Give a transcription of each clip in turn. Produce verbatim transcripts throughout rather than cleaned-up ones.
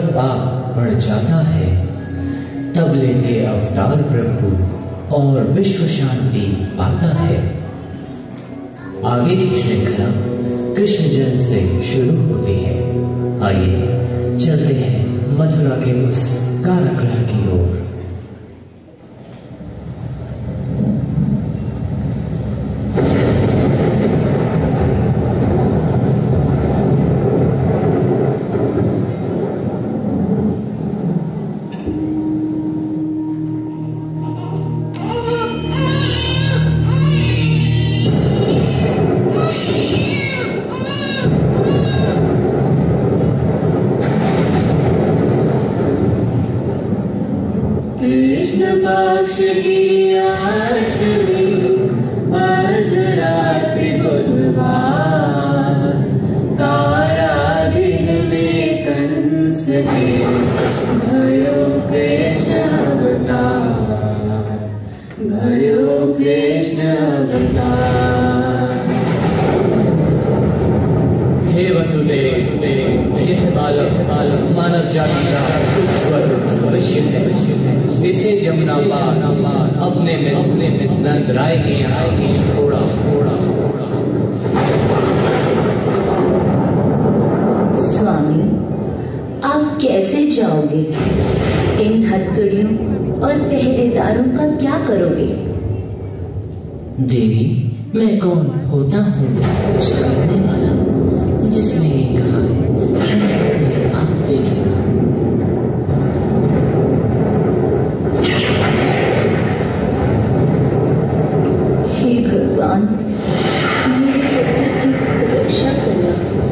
जब पाप बढ़ जाता है तब लेते अवतार प्रभु और विश्व शांति पाता है। आगे की श्रृंखला कृष्ण जन्म से शुरू होती है। आइए चलते हैं मथुरा के उस कारागृह की ओर। कृष्ण पक्ष की अष्टमी अर्धरात्रि बुधवार, कारागृह में कंस के भयो कृष्ण अवतार, भयो कृष्ण अवतार। हे वसुदेव, यह बालक बालक मानव जाति का उज्ज्वल भविष्य है। इसे यमुना पार अपने मित्र मित्र राय के यहाँ छोड़ा छोड़ा। स्वामी, आप कैसे जाओगे? इन हथकड़ियों और पहरेदारों का क्या करोगे? देवी, मैं कौन होता हूँ कुछ करने वाला, जिसने ये कहा है आप देखेगा। हे भगवान, मेरे पुत्र की रक्षा करना।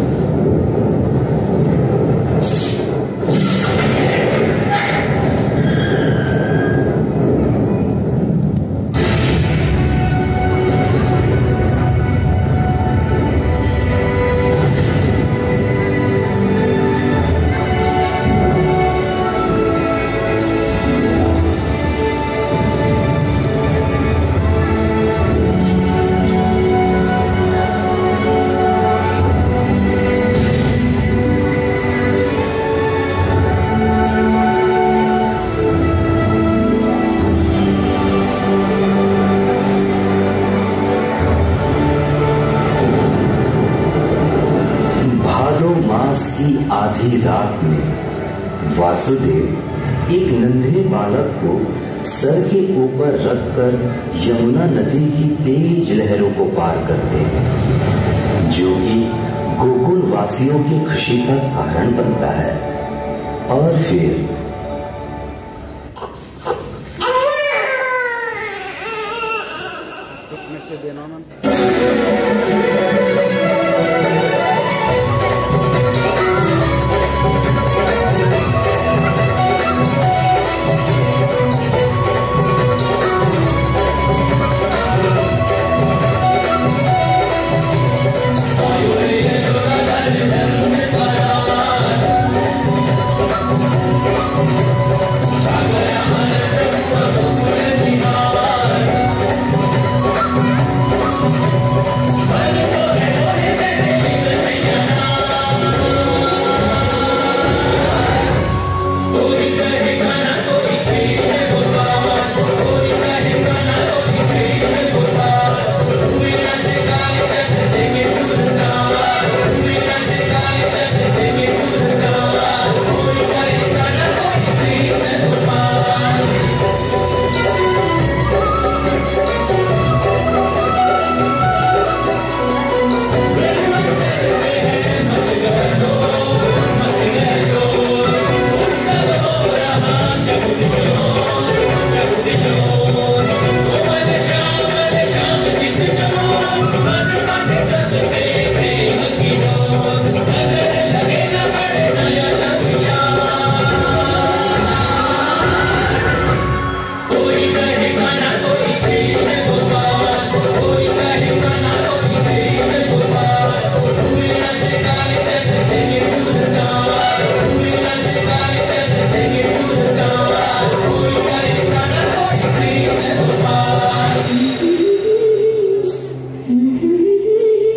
की आधी रात में वासुदेव एक नन्हे बालक को सर के ऊपर रखकर यमुना नदी की तेज लहरों को पार करते हैं, जो कि गोकुल वासियों की खुशी का कारण बनता है। और फिर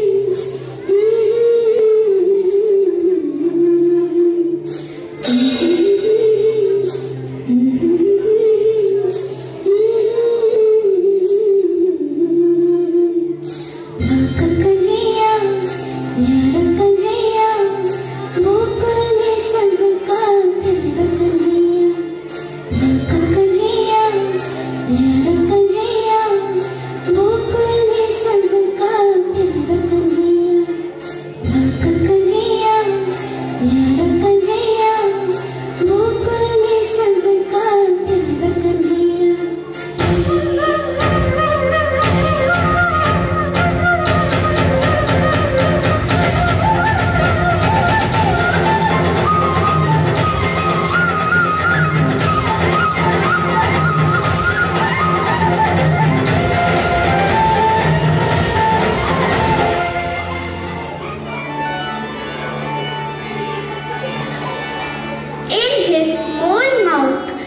Mm-hmm.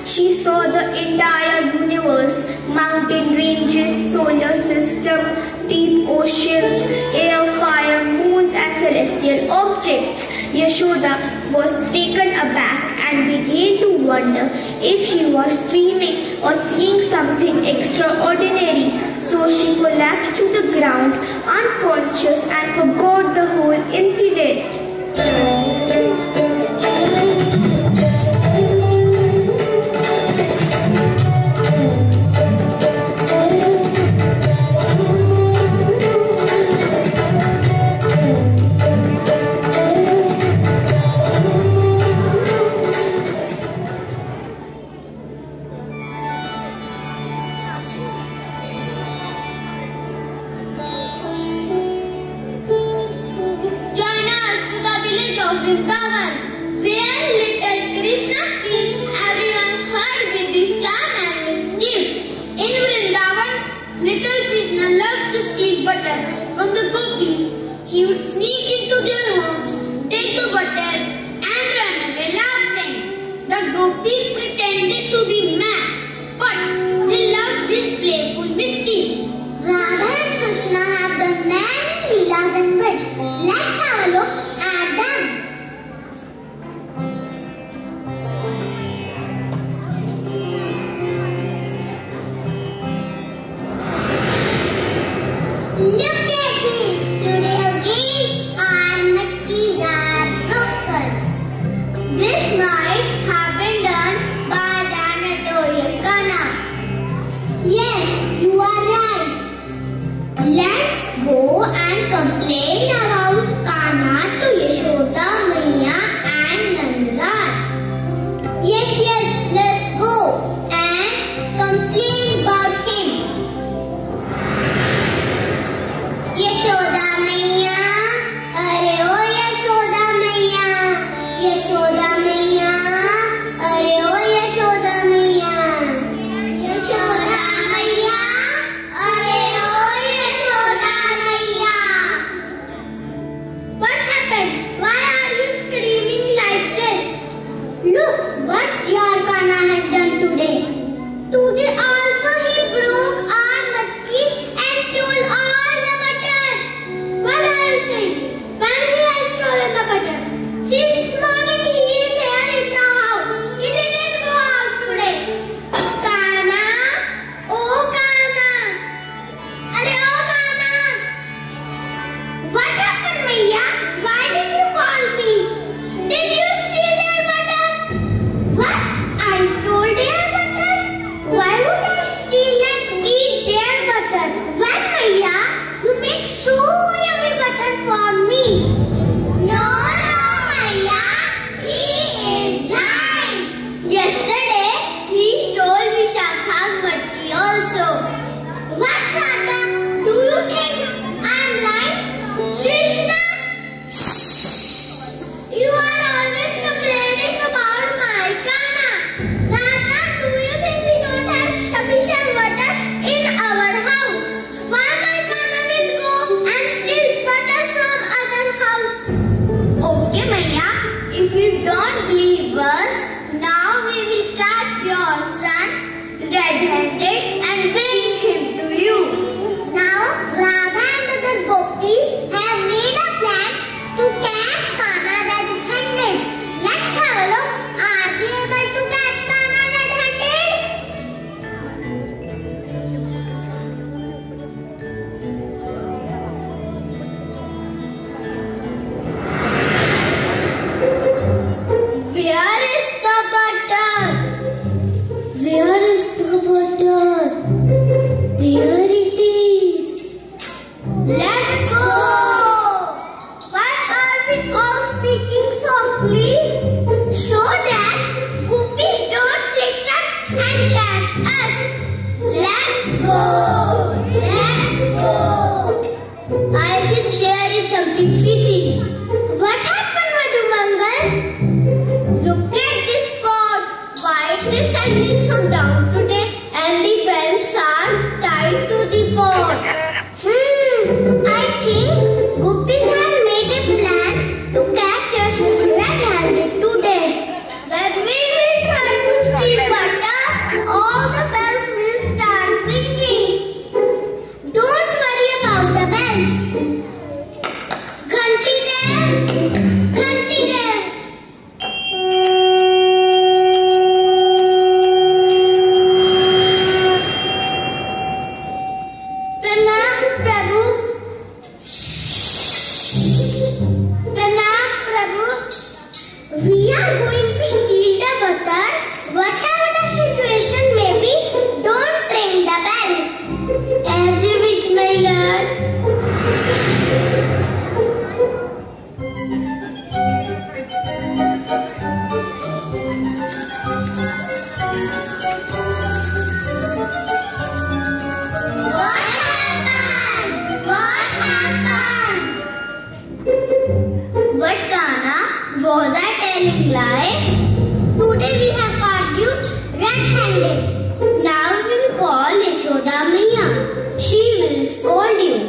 She saw the entire universe, mountain ranges, solar system, deep oceans, air, fire, moons and celestial objects. Yashoda was taken aback and began to wonder if she was dreaming or seeing something extraordinary. So she collapsed to the ground, unconscious, and forgot the whole incident. Vrindavan, where little Krishna keeps everyone's heart with his charm and mischief. In Vrindavan, little Krishna loves to steal butter from the gopis. He would sneak into their homes, take the butter and run away laughing. The gopis pretended to be mad, but they loved this playful mischief. Radha and Krishna have done many leelas and bits. Let's have a look at them. Look at this! Today again our Makkis are broken. This might have been done by the notorious Kana. Yes, you are right. Let's go and complain about Kana to Yashoda, Maiya and Nandaraj. Yes, yes, let's go and complain about him. Yashoda Maiya, Are O Yashoda Maiya, Yashoda Maiya, Are O Yashoda Maiya, Yashoda Maiya, Are O Yashoda Maiya. What happened? Why are you screaming like this? Look what your Kana has done today. Today also he broke our matkis and stole all the butter. What are you saying? When he has stolen the butter? Since morning he is here in the house. He didn't go out today. Kana, oh Kana, Are oh Kana. What happened, Maiya? Why did you call me? Did you steal their butter? What? I stole their butter? Why would I steal and eat their butter? Well, Maiya, you make so yummy butter for me. No, no, Maiya, he is lying. Yesterday, he stole Vishakha's matki also. What, Radha? Do you think I'm lying? Krishna? You are always complaining about my Kana. Radha, do you think we don't have sufficient butter in our house? Why my Kana will go and steal butter from other house? Okay, Maiya, if you don't believe us, now we will catch your son red-handed and bring him to you. Now, Radha and other gopis have made a plan to catch Kana red-handed. Let's have a look. Are we able to catch Kana red-handed? Where is the butter? Where is the butter? There it is. Let's go. Why are we all speaking softly? So that gopis don't listen and catch us. Let's go. Let's go. I think there is something fishy. What happened, Madhu Mangal? Look at this pot. Why it is hanging so down she will scold you.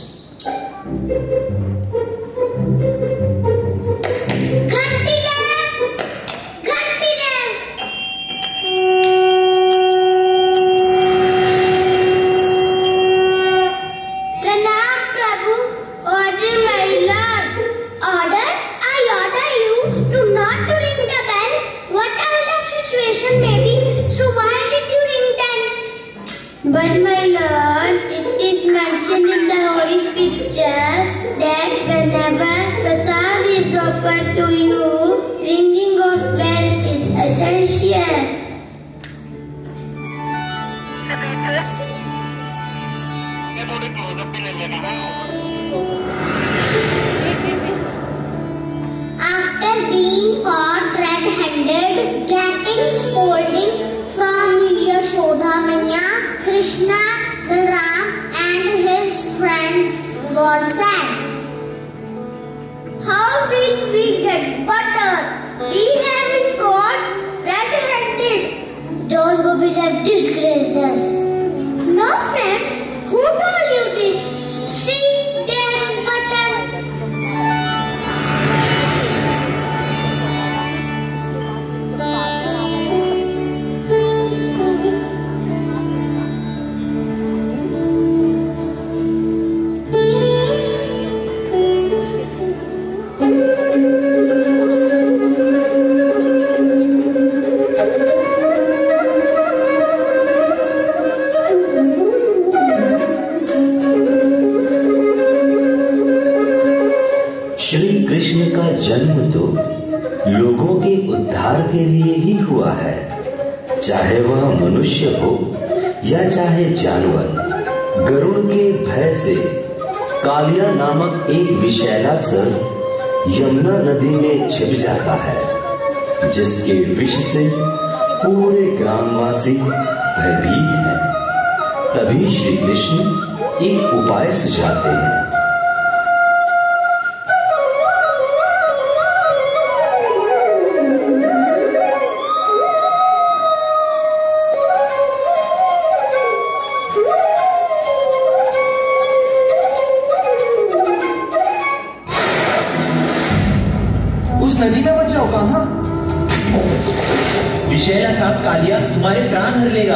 But my lord, it is mentioned in the holy scriptures that whenever prasad is offered to you, ringing of bells is essential. After being caught red-handed, getting scolding from Yashoda Maiya, Krishna, Balram and his friends were sad. How will we get butter? We have been caught red-handed. Those gopis have disgraced us. No, friends. Who told you this? See, there is butter. Krishna का जन्म तो लोगों के उद्धार के लिए ही हुआ है, चाहे वह मनुष्य हो या चाहे जानवर। गरुड़ के भय से कालिया नामक एक विषैला सर्प यमुना नदी में छिप जाता है, जिसके विष से पूरे ग्रामवासी भयभीत हैं। तभी श्री कृष्ण एक उपाय सुझाते हैं। नदी में मत जाओ कान्हा, विषैला सांप कालिया तुम्हारे प्राण हर लेगा।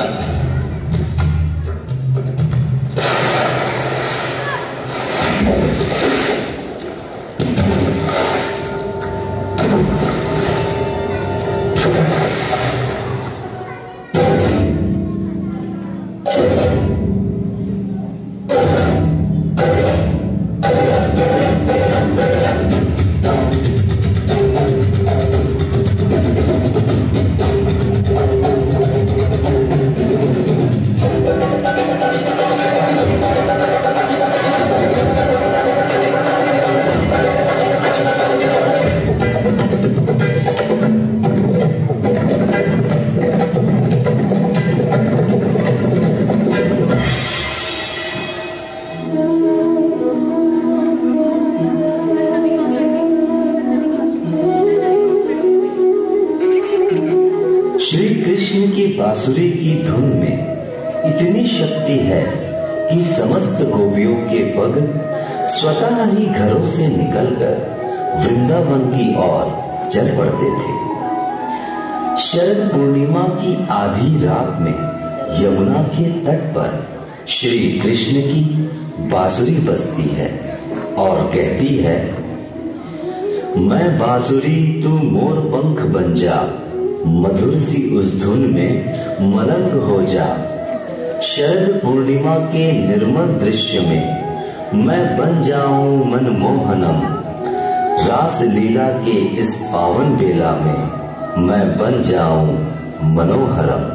श्री कृष्ण की बांसुरी की धुन में इतनी शक्ति है कि समस्त गोपियों के पग स्वतः ही घरों से निकलकर वृंदावन की ओर चल पड़ते थे। शरद पूर्णिमा की आधी रात में यमुना के तट पर श्री कृष्ण की बांसुरी बजती है और कहती है, मैं बांसुरी तू मोर पंख बन जा, मधुर सी उस धुन में मलंग हो जा। शरद पूर्णिमा के निर्मल दृश्य में मैं बन जाऊं मनमोहनम, रास लीला के इस पावन बेला में मैं बन जाऊं मनोहरम।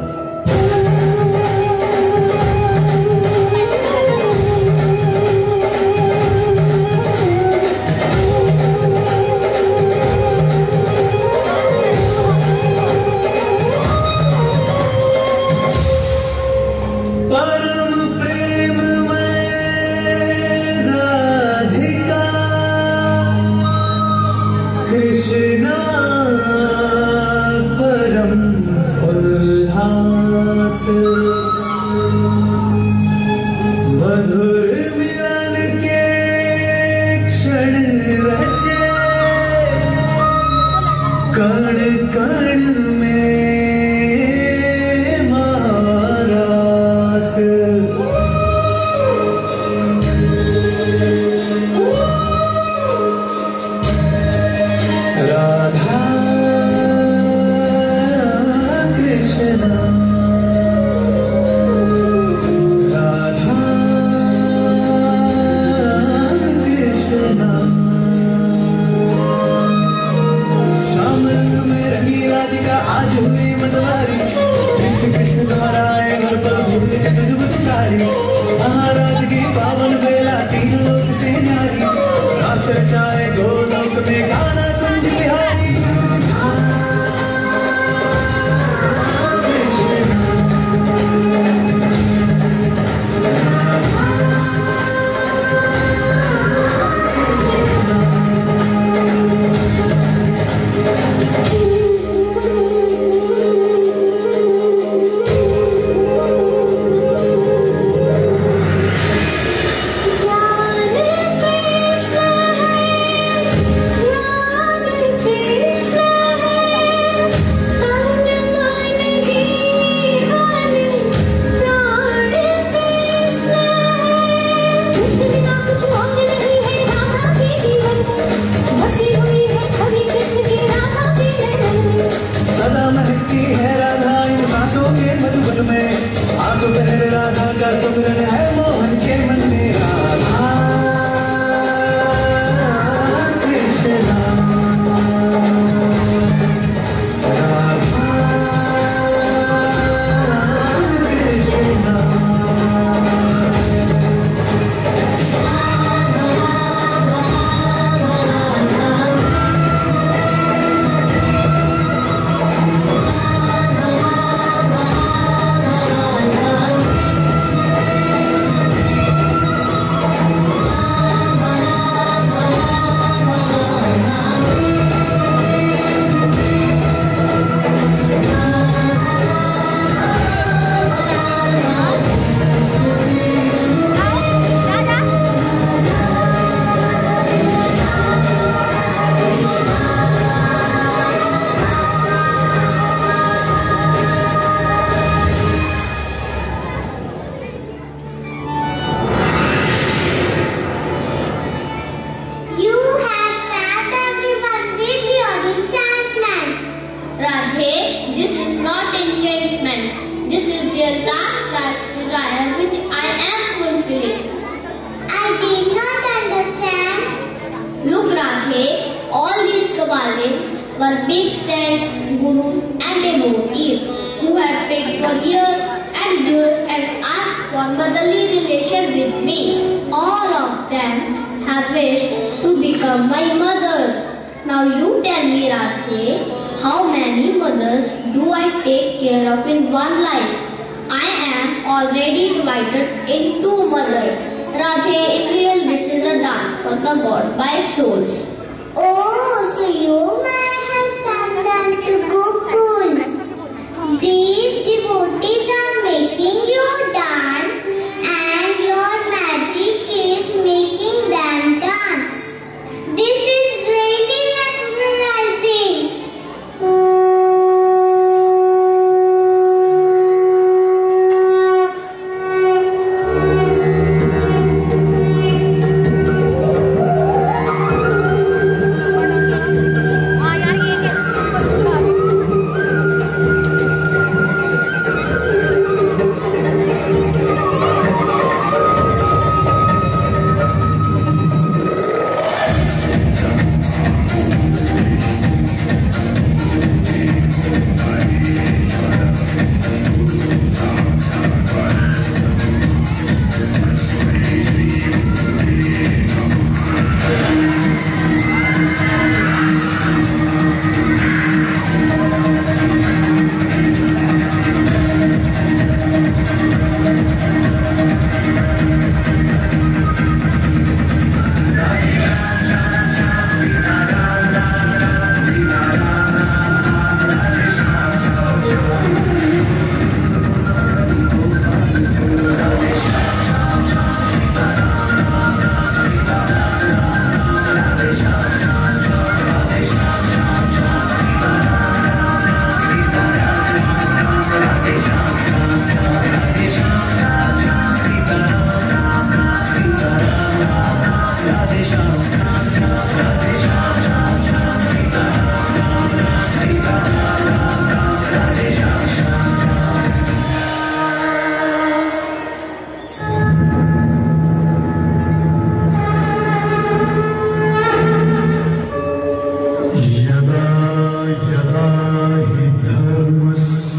सवारी, कृष्ण कृष्ण दोहराए हर पल भूल के सुध बुध सारी। महाराज की पावन बेला तीन लोक से न्यारी, रास रचाए गोलोक में गाना कुंज बिहारी।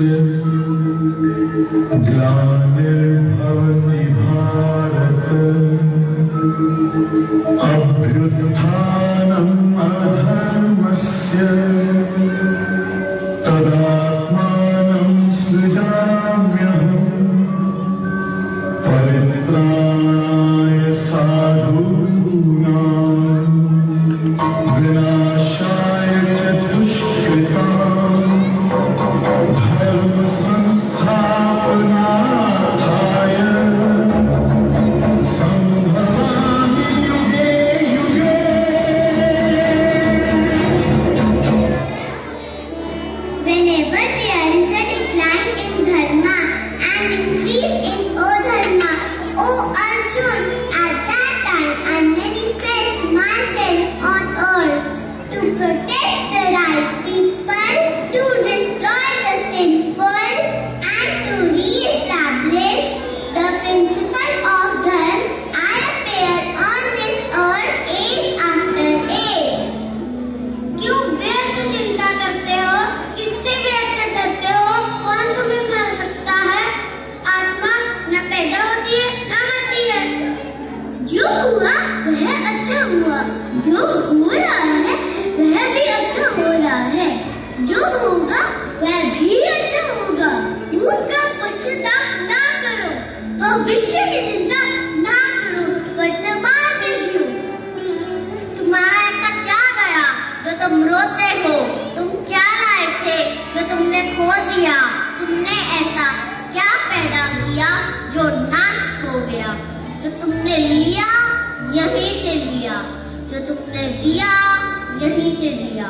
ग्लानिर्भवति भारत अभ्युत्थानम् अधर्मस्य तदात्मानं सृजाम्यहम् परित्राणाय साधूनां विनाशाय च दुष्कृतां धर्म संस्थापनार्थाय संभवामि युगे युगे। Whenever there is a decline in dharma and increase in adharma, O Arjun, at that time I manifest myself on earth to protect the right people, to destroy the sinful, and to re-establish the principle of dharma. I appear on this earth age after age. क्यों व्यर्थ चिंता करते हो? किससे व्यर्थ डरते हो? कौन तुम्हें मार सकता है? आत्मा न पैदा होती है न मरती है। जो हुआ वह अच्छा हुआ, जो हो रहा है वह भी अच्छा हो रहा है, जो होगा वह भी अच्छा होगा। भूत का पश्चाताप ना करो, भविष्य की चिंता ना करो, वर्तमान में जियो। तुम्हारा ऐसा क्या गया जो तुम रोते हो? तुम क्या लाए थे जो तुमने खो दिया? तुमने ऐसा क्या पैदा किया जो नाश हो गया? जो तुमने लिया यहीं से लिया, जो तुमने दिया यहीं से दिया।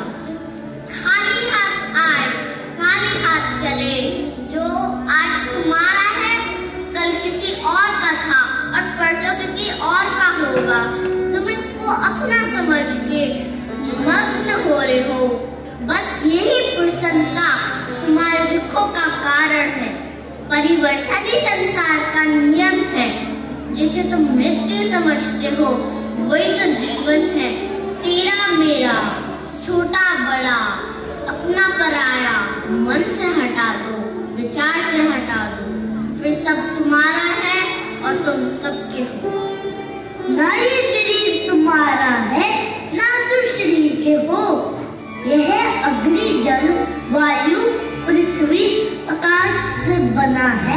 खाली हाथ आए खाली हाथ चले। जो आज तुम्हारा है कल किसी और का था और परसों किसी और का होगा। तुम इसको अपना समझ के मग्न हो रहे हो। बस यही प्रसन्नता तुम्हारे दुखों का कारण है। परिवर्तन ही संसार का नियम है। जिसे तुम मृत्यु समझते हो वही तो जीवन है। तेरा मेरा, छोटा बड़ा, अपना पराया, मन से हटा दो, विचार से हटा दो, फिर सब तुम्हारा है और तुम सबके हो। ना ये शरीर तुम्हारा है ना तुम शरीर के हो। यह अग्नि, जल, वायु, पृथ्वी, आकाश से बना है।